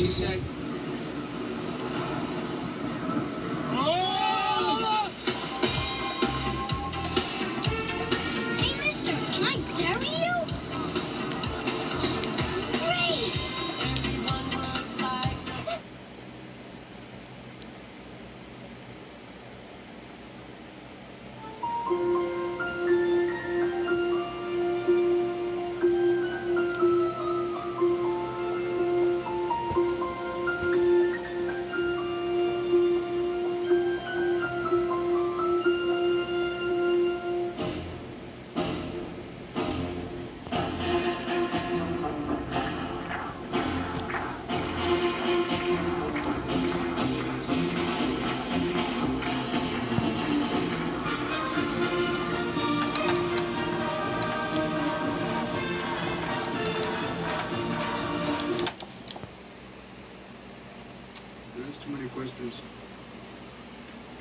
she said. Hey, mister, can I carry you? Great! There's too many questions.